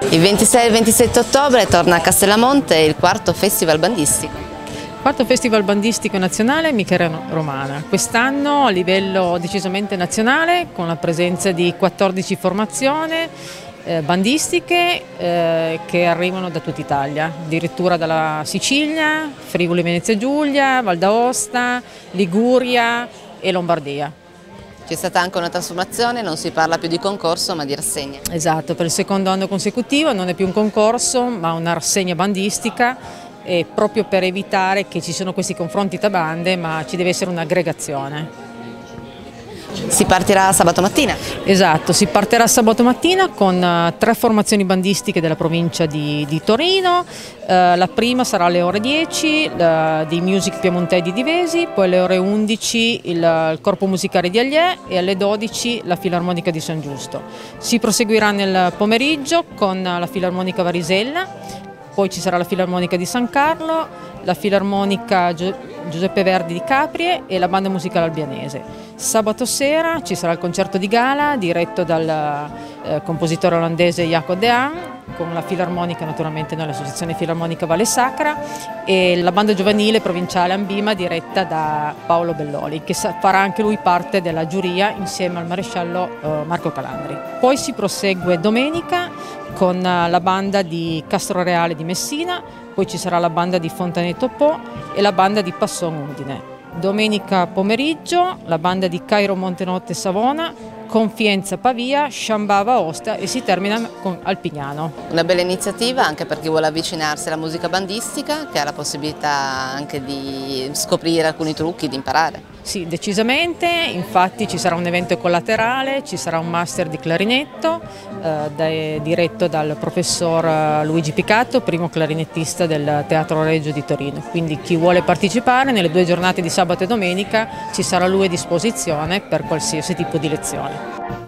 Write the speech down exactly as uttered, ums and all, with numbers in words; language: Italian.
Il ventisei e il ventisette ottobre torna a Castellamonte il quarto Festival Bandistico. Quarto Festival Bandistico Nazionale Michele Romana, quest'anno a livello decisamente nazionale con la presenza di quattordici formazioni eh, bandistiche eh, che arrivano da tutta Italia, addirittura dalla Sicilia, Friuli Venezia Giulia, Val d'Aosta, Liguria e Lombardia. C'è stata anche una trasformazione, non si parla più di concorso ma di rassegna. Esatto, per il secondo anno consecutivo non è più un concorso ma una rassegna bandistica, e proprio per evitare che ci siano questi confronti tra bande, ma ci deve essere un'aggregazione. Si partirà sabato mattina? Esatto, si partirà sabato mattina con uh, tre formazioni bandistiche della provincia di, di Torino. Uh, la prima sarà alle ore dieci uh, di Music Piemontese di Divesi, poi alle ore undici il, il Corpo Musicale di Agliè e alle dodici la Filarmonica di San Giusto. Si proseguirà nel pomeriggio con uh, la Filarmonica Varisella. Poi ci sarà la Filarmonica di San Carlo, la Filarmonica Giuseppe Verdi di Capri e la Banda Musicale Albianese. Sabato sera ci sarà il concerto di gala diretto dal eh, compositore olandese Jacob de Haan, con la Filarmonica naturalmente nell'Associazione Filarmonica Valle Sacra, e la banda giovanile provinciale Ambima diretta da Paolo Belloli, che farà anche lui parte della giuria insieme al maresciallo eh, Marco Calandri. Poi si prosegue domenica con la banda di Castroreale di Messina, poi ci sarà la banda di Fontanetto Po e la banda di Passon Udine. Domenica pomeriggio la banda di Cairo Montenotte Savona, Confienza Pavia, Sciambava Aosta e si termina con Alpignano. Una bella iniziativa anche per chi vuole avvicinarsi alla musica bandistica, che ha la possibilità anche di scoprire alcuni trucchi, di imparare. Sì, decisamente, infatti ci sarà un evento collaterale, ci sarà un master di clarinetto eh, da, diretto dal professor Luigi Picato, primo clarinettista del Teatro Regio di Torino. Quindi chi vuole partecipare nelle due giornate di sabato e domenica ci sarà lui a disposizione per qualsiasi tipo di lezione.